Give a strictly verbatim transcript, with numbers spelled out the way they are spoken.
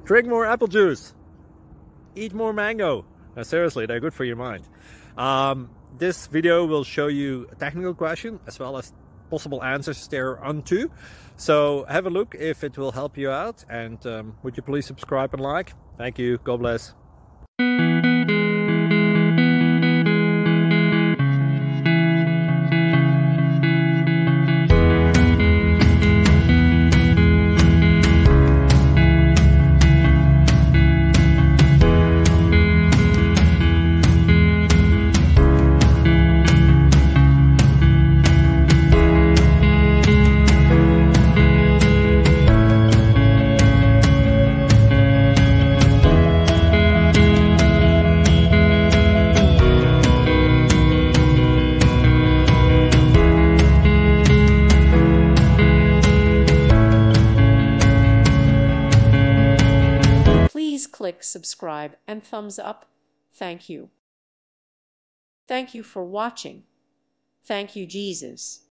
Drink more apple juice. Eat more mango. Now, seriously, they're good for your mind. Um, this video will show you a technical question as well as possible answers thereunto. So have a look if it will help you out, and um, would you please subscribe and like? Thank you. God bless. Please click subscribe and thumbs up. Thank you. Thank you for watching. Thank you, Jesus.